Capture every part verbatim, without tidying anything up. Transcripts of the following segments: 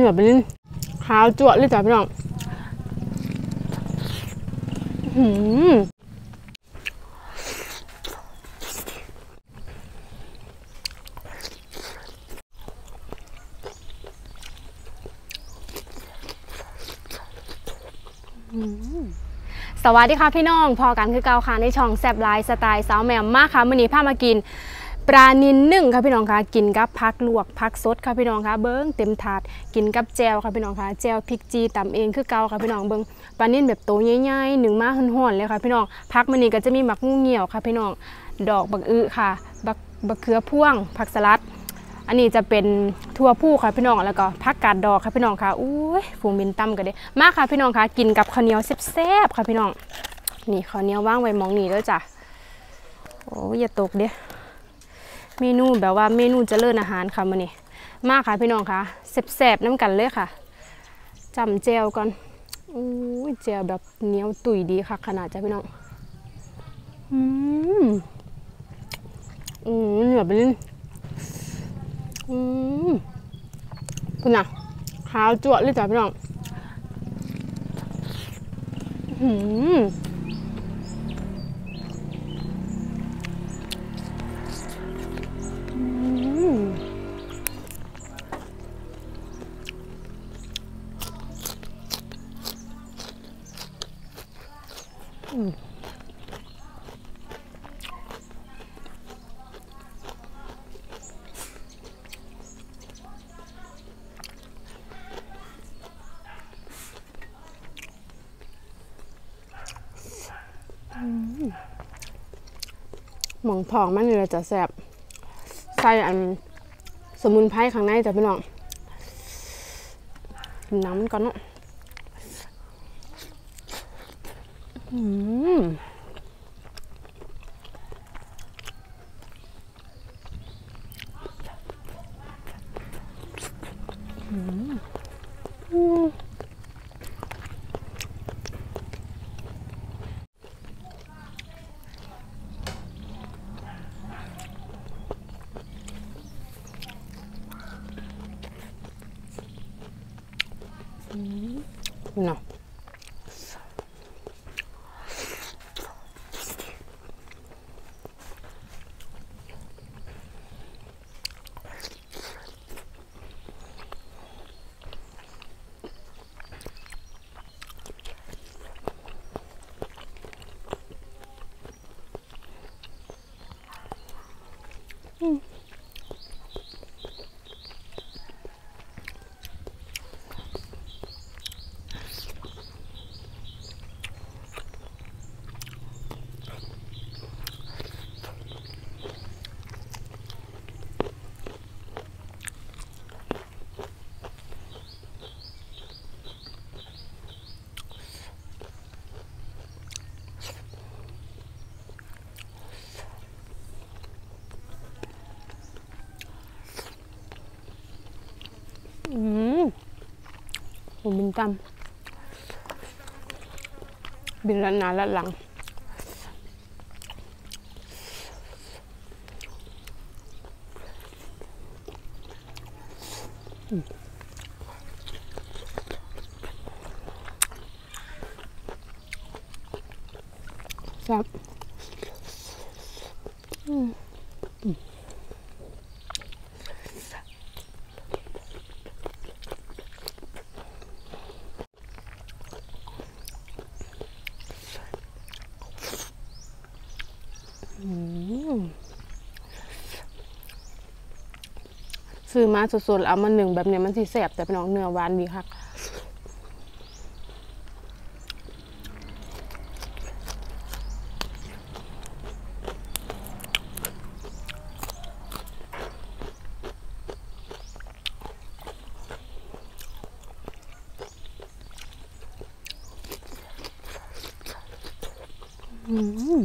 อเป็นขาวจั่วเลยจ้ะพี่น้องหืมสวัสดีค่ะพี่น้องพอกันคือเก่าค่ะในช่องแซ่บไลฟ์สไตล์สาวแมวมากค่ะมื้อนี้พามากินปลานิลนึ่งค่ะพี่น้องค่ะกินกับผักลวกผักสดค่ะพี่น้องค่ะเบิ้งเต็มถาดกินกับแจวค่ะพี่น้องค่ะแจวพริกจีตำเองคือเก่าค่ะพี่น้องเบิ้งปลานิลแบบโตใหญ่ๆหนึ่งมาห่อนๆเลยค่ะพี่น้องผักมื้อนี้ก็จะมีหมักงูเหี่ยวค่ะพี่น้องดอกบักอึค่ะบักบักเขือพ่วงผักสลัดอันนี้จะเป็นทั่วผู้ค่ะพี่น้องแล้วก็ผักกาดดอกค่ะพี่น้องค่ะอุ้ยฟูมินตั้มกันเด้มาค่ะพี่น้องค่ะกินกับข้าวเหนียวแซ่บๆค่ะพี่น้องนี่ข้าวเหนียวว่างไว้มองนี่ด้วยจ้ะโอ้ยอย่าตกเด้เมนูแบบว่าเมนูเจริญอาหารค่ะมื้อนี้มาค่ะพี่น้องค่ะแซ่บๆน้ำกันเลยค่ะจำเจลก่อนอุ้ยเจลแบบเหนียวตุ๋ยดีค่ะขนาดจ้ะพี่น้องอืมอืมเหนียวไปนิดอืมคุณน่ะขาวจั่วเลยจ้ะพี่น้องอืมอืมหม่องทองมันนี่จะแซ่บใส่อันสมุนไพรข้างในจ้ะพี่น้องกินน้ำมันก่อนเนาะอืมอืมอืมเนาะอืมอืมผมบินตั้มบินลันหนาลันหลังแซ่บอืมซื้อมาสดๆเอามาหนึ่งแบบเนี้ยมันสิแซ่บแต่เป็นน้องเนื้อหวานดีค่ะอืม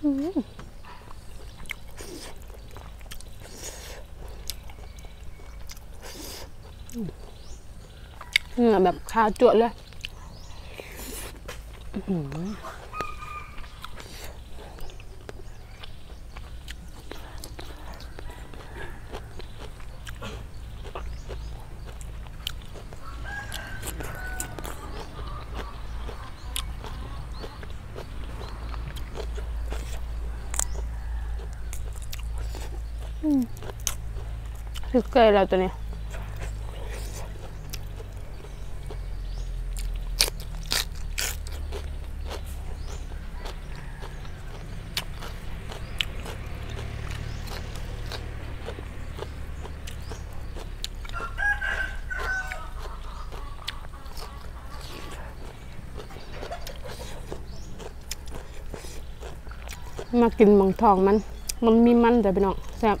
เนื้อแบบคาจวดเลยถึกเกยแล้วตัวนี้มากินมังทองมันมันมีมันแต่เป็นน้องแซ่บ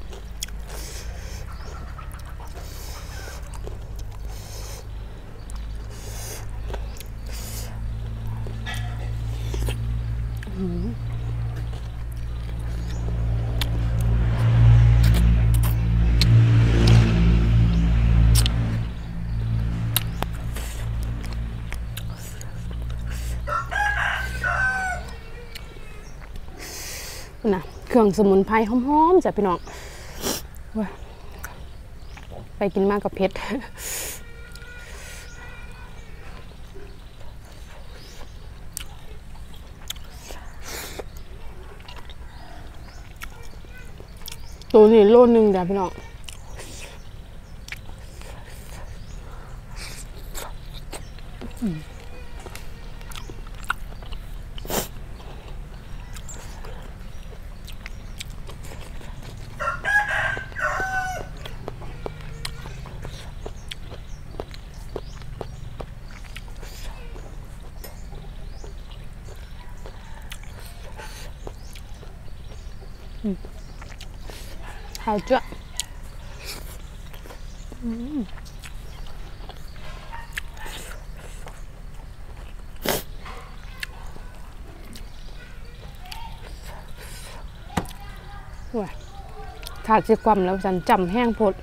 นะเครื่องสมุนไพรหอมๆจ้ะพี่น้องไปกินมากกับเพชรตัวนี้โลนึงจ้ะพี่น้องข้าวจ้ะว้าขาดสิความแล้วฉันจำแห้งพด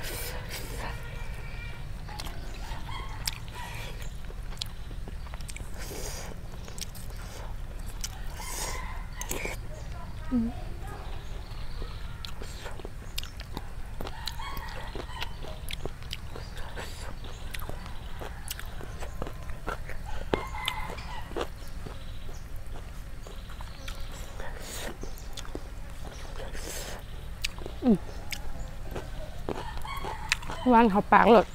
วานเขาปากเลย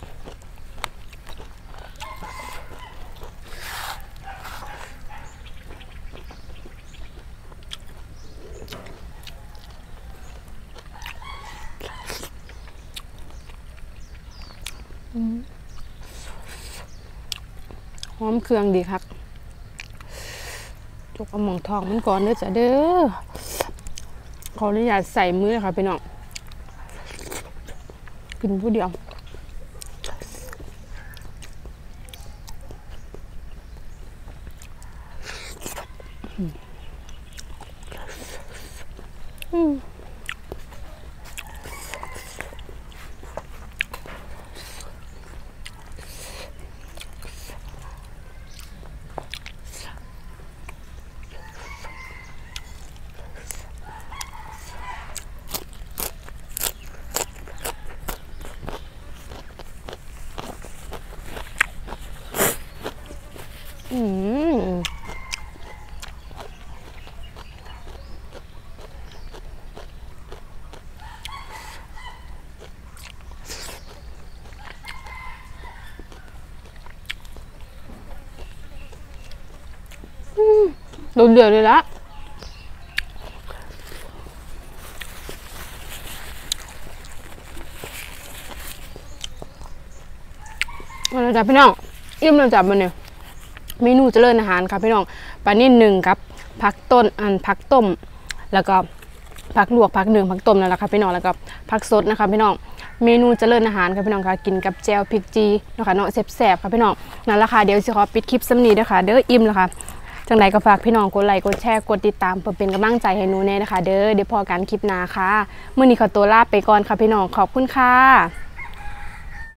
หอมเครื่องดีครับจุกเอาหมองทองมันก่อนเด้อจ้ะเด้อขออนุญาตใส่มือค่ะพี่น้องกินผู้เดียวอืมอืมโดนเดือดเลยละมาแล้วจ้ะพี่น้องอิ่มแล้วจ้ะมันเนี่ยเมนูเจริญอาหารครับพี่น้องปลานิ่นหนึ่งครับผักต้นอันผักต้มแล้วก็ผักลวกผักหนึ่งผักต้มนั่นแหละครับพี่น้องแล้วก็ผักสดนะคะพี่น้องเมนูเจริญอาหารครับพี่น้องค่ะกินกับแจ่วพริกจีนะคะเนาะแซ่บๆครับพี่น้องนั่นแหละค่ะเดี๋ยวสิขอปิดคลิปซ้ำนี้ด้วยค่ะเด้ออิ่มแล้วค่ะจังไรก็ฝากพี่น้องกดไลค์กดแชร์กดติดตามเพื่อเป็นกำลังใจให้หนูแน่นะคะเด้อเดี๋ยวพอกันคลิปหน้าค่ะมื้อนี้ขอตัวลาไปก่อนค่ะพี่น้องขอบคุณค่ะ